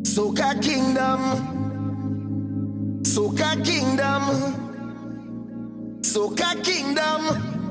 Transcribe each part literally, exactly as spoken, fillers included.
Soca Kingdom, Soca Kingdom, Soca Kingdom.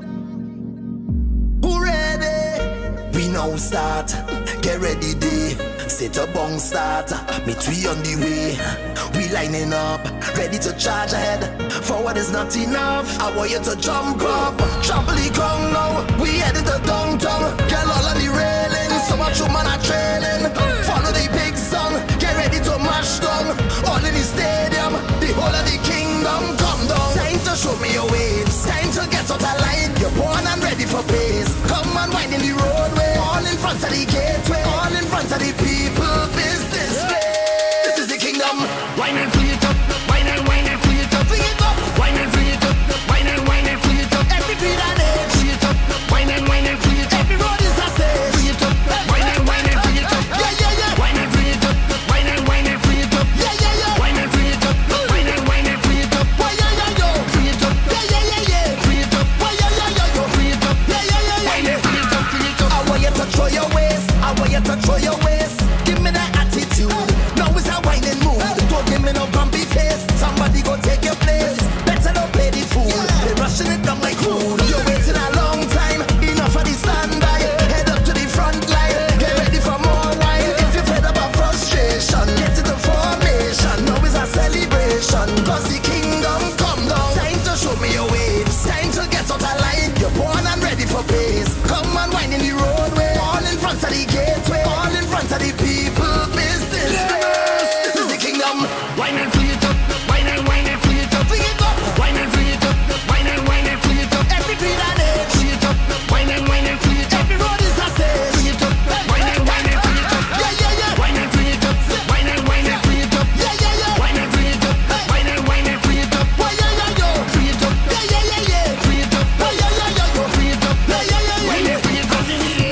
Who ready? We now start. Get ready, day. Set a bong start. Me three on the way. We lining up, ready to charge ahead. Forward is not enough. I want you to jump up, trample the ground now. We headed to downtown. Girl all on the railing. So much woman are trailing. Follow the big song. Get ready to mash down. All in the stadium, the whole of the kingdom. Come down. Time to show me your waves. Time to get out of line. You're born and ready for pace. Come and wind in the roadway. All in front of the gateway. All in front of the people business place. This is the kingdom. Wine and free it up. Wine and wine and free it up. Free it up. Wine and free it up. Wine and wine and free it up. Every beat and age. Free it up. Wine and wine and free it up. Every road is a stage. Free it up. Wine and wine and free it up. Yeah, yeah, yeah. Wine and free it up. Wine and wine and free it up. Yeah, yeah, yeah. Wine and free it up. Wine and wine and free it up. Why, yeah, yeah, yo. Free it up. Yeah, yeah, yeah, yeah. Free it up. Why, yeah, yeah, yeah, yo. Free it up. Yeah, yeah, yeah, yeah. Wine and free it up. Free it up. I want you to throw your waist. I want you to throw your waist. Give me that attitude. Now it's a whining mood. Don't give me no grumpy face. Somebody go take your place. Better don't play the fool. They're rushing it down like food. You're waiting a long time. Enough of the standby. Head up to the front line. Get ready for more wine. If you're fed up of frustration, get to the formation. Now it's a celebration. Cause the kingdom come down. Time to show me your waves. Time to get out of line. You're born and ready for pace. Come and wind in the roadway. All in front of the gateway. All in front of the people business. This is the kingdom. Wine and free it up. Wine and wine and free it up. Free it up. Wine and free it up. Wine and wine and free it up. Every beat and age. Free it up. Wine and wine and free it up. Every road is a stage. Free it up. Wine and wine and free it up. Yeah, yeah, yeah. Wine and free it up. Wine and wine and free it up. Yeah, yeah, yeah. Wine and free it up. Wine and wine and free it up. Why, yeah, yeah, yo. Free it up. Yeah, yeah, yeah, yeah. Free it up. Why, yeah, yeah, yeah, yo. Free it up. Yeah, yeah, yeah, Wine yeah. and free it up. Hands in the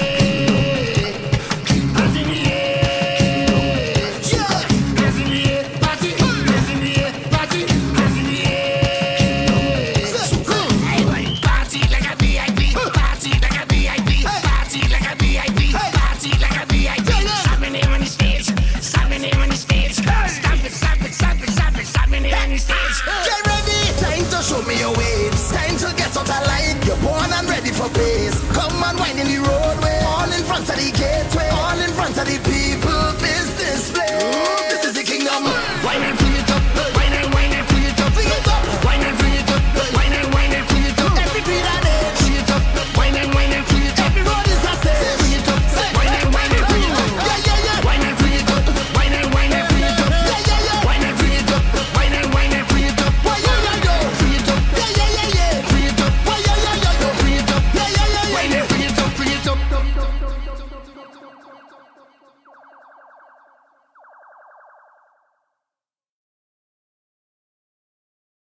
air. Hands in the air. Yeah. Hands in the air. Party. Hands in the air. Party. Hands in the air. Hey, boy. Party like a V I P. Party like a V I P. Party like a V I P. Party like a V I P. Stop me there on the stage. Stop me there on the stage. Stop it, stop it, stop it, stop it. Stop me there on the stage. Get ready. Time to show me your waves. Time to get out of line. You're born and ready for pace. Come and wind in the roadway. All in front of the gate.